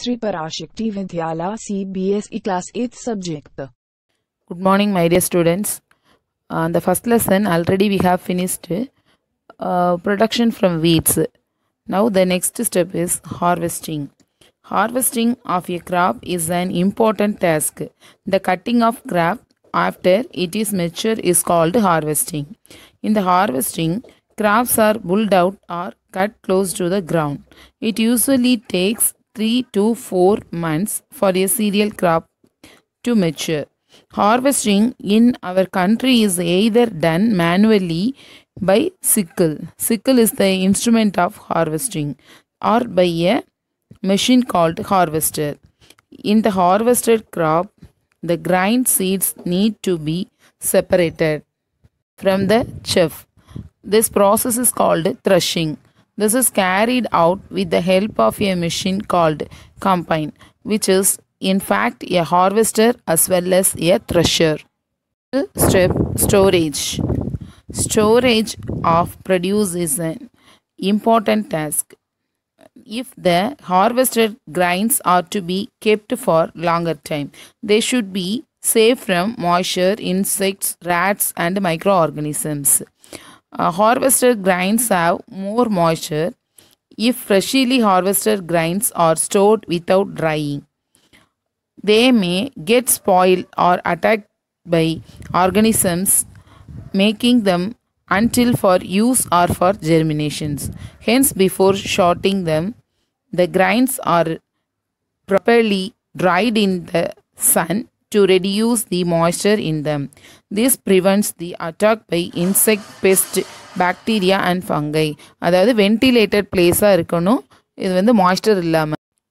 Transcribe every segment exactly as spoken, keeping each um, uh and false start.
Sri Parashakti Vidyala C B S E Class eighth Subject. Good morning, my dear students. Uh, the first lesson already we have finished uh, production from weeds. Now the next step is harvesting. Harvesting of a crop is an important task. The cutting of crop after it is mature is called harvesting. In the harvesting, crops are pulled out or cut close to the ground. It usually takes three to four months for a cereal crop to mature. Harvesting in our country is either done manually by sickle. Sickle is the instrument of harvesting, or by a machine called harvester. In the harvested crop, the grain seeds need to be separated from the chaff. This process is called threshing. This is carried out with the help of a machine called combine, which is in fact a harvester as well as a thresher. Step storage. Storage of produce is an important task. If the harvested grains are to be kept for longer time, they should be safe from moisture, insects, rats, and microorganisms. Uh, harvested grains have more moisture if freshly harvested grains are stored without drying. They may get spoiled or attacked by organisms, making them until for use or for germinations. Hence, before sorting them, the grains are properly dried in the sun to reduce the moisture in them. This prevents the attack by insect, pest, bacteria and fungi. அதாவது ventilated place இருக்கணும். இது வந்து moisture இல்லாம.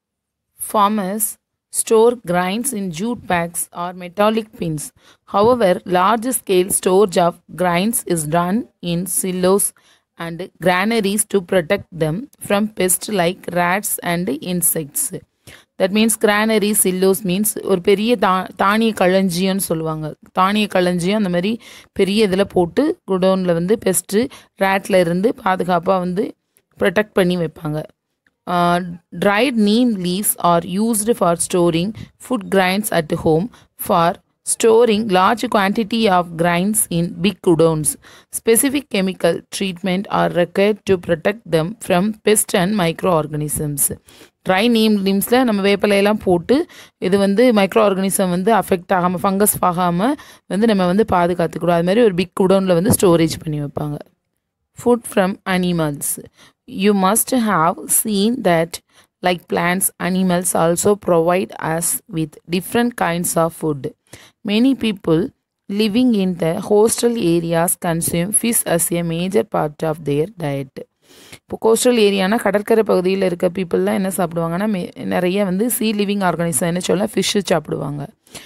Farmers store grains in jute bags or metallic bins. However, large scale storage of grains is done in silos and granaries to protect them from pests like rats and insects. That means granary, silos means ஒரு பெரிய தா தானிய களஞ்சியம்னு சொல்லுவாங்க. தானிய களஞ்சியம் அந்த மாதிரி பெரிய இதில் போட்டு குடோனில் வந்து பெஸ்ட்டு ரேட்டில் இருந்து பாதுகாப்பாக வந்து ப்ரொடெக்ட் பண்ணி வைப்பாங்க. Dried neem leaves are used for storing food grains at home for storing large quantity of grains in big gudowns. Specific chemical treatment are required to protect them from pests and microorganisms. Dry neem லீம்ஸில் நம்ம வேப்பிலையெல்லாம் போட்டு இது வந்து microorganism வந்து affect ஆகாமல் fungus ஆகாமல் வந்து நம்ம வந்து பாதுகாத்துக்கூடும். அது மாதிரி ஒரு பிக் குடோனில் வந்து ஸ்டோரேஜ் பண்ணி வைப்பாங்க. Food from animals. You must have seen that like plants, animals also provide us with different kinds of food. Many people living in the coastal areas consume fish as a major part of their diet. இப்போ coastal ஏரியானா கடற்கரை பகுதியில் இருக்க பீப்புளெலாம் என்ன சாப்பிடுவாங்கன்னா நிறைய வந்து சீ living organism என்ன சொல்ல ஃபிஷ்ஷு சாப்பிடுவாங்க.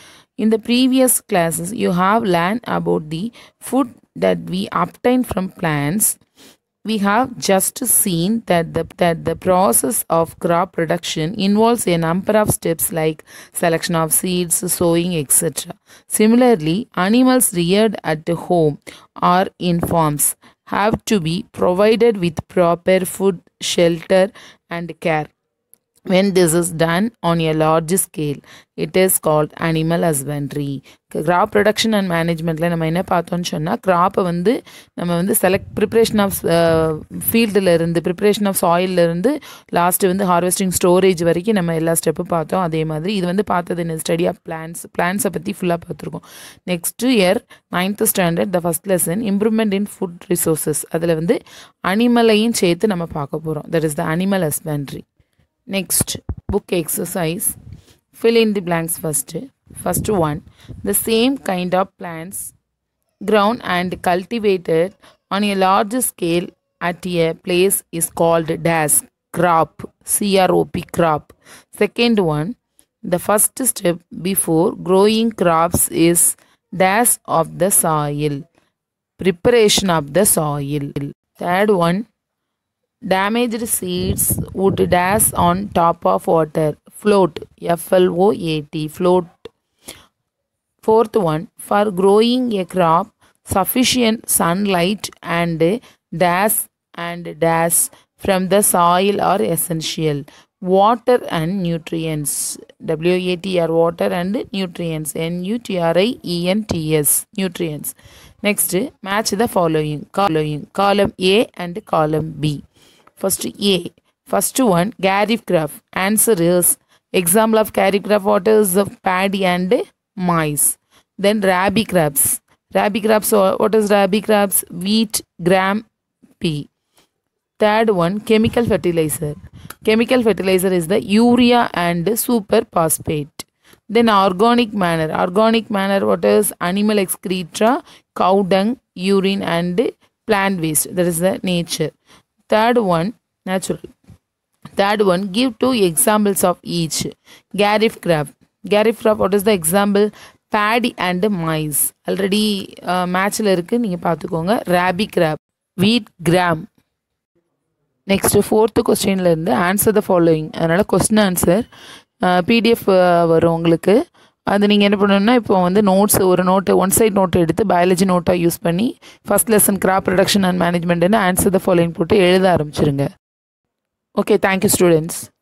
In the previous classes, you have learned about the food that we obtain from plants. We have just seen that the, that the process of crop production involves a number of steps like selection of seeds, sowing, et cetera. Similarly, animals reared at home or in farms have to be provided with proper food, shelter, and care. When this is done on a large scale, it is called animal husbandry. Crop production and managementல நம்ம என்ன பார்த்தோம்னு சொன்னால் கிராப்பை வந்து நம்ம வந்து select preparation of ஃபீல்டில் இருந்து preparation of சாயிலில் இருந்து லாஸ்ட்டு வந்து ஹார்வெஸ்டிங் ஸ்டோரேஜ் வரைக்கும் நம்ம எல்லா ஸ்டெப்பும் பார்த்தோம். அதே மாதிரி இது வந்து பார்த்தது என்ன ஸ்டடி ஆஃப் பிளான்ஸ் பிளான்ஸை பற்றி ஃபுல்லாக பார்த்துருக்கோம். Next year ninth standard the first lesson improvement in food resources, அதில் வந்து அனிமலையும் சேர்த்து நம்ம பார்க்க போகிறோம். That is the animal husbandry. Next, book exercise. Fill in the blanks first. First one, the same kind of plants grown and cultivated on a large scale at a place is called dash crop. C R O P crop. Second one, the first step before growing crops is dash of the soil. Preparation of the soil. Third one, damaged seeds would dash on top of water. Float. F L O A T. Float. Fourth one, for growing a crop, sufficient sunlight and dash and dash from the soil are essential. water and nutrients. W A T R, water and nutrients. N U T R I E N T S, nutrients. Next, match the following following column A and column B. First A, first one, Gary graph. Answer is example of Gary graph. What is the paddy and maize? Then Rabi crabs. Rabi crabs, what is Rabi crabs? Wheat, gram, pea. Third one, chemical fertilizer. Chemical fertilizer is the urea and super phosphate. Then organic manure. Organic manure, what is? Animal excreta, cow dung, urine and plant waste. That is the nature. Third one, natural. Third one, give two examples of each. Gary graph. Gary graph, what is the example? Paddy and maize. Already uh, match la irukku, neenga paathukonga. Rabi crab, wheat, gram. Next, fourth question la irundhu answer the following. அதனால question answer P D F வரும் உங்களுக்கு. அது நீங்கள் என்ன பண்ணணும்னா இப்போ வந்து notes ஒரு நோட்டு ஒன் சைட் நோட்டு எடுத்து பயாலஜி நோட்டாக யூஸ் பண்ணி first lesson crop production and மேனேஜ்மெண்ட்னு ஆன்சர் த ஃபாலோயிங் போட்டு எழுத ஆரம்பிச்சிருங்க. Okay, thank you students.